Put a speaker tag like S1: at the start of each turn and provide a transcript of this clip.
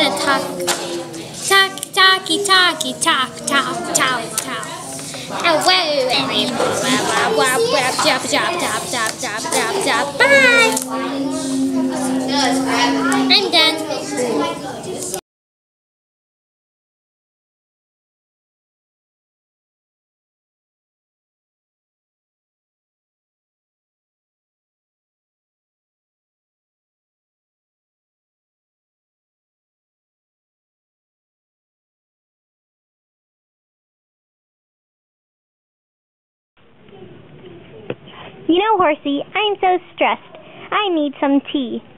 S1: gonna talk. Oh, bye. I'm done.
S2: You know, Horsey, I'm so stressed. I need some tea.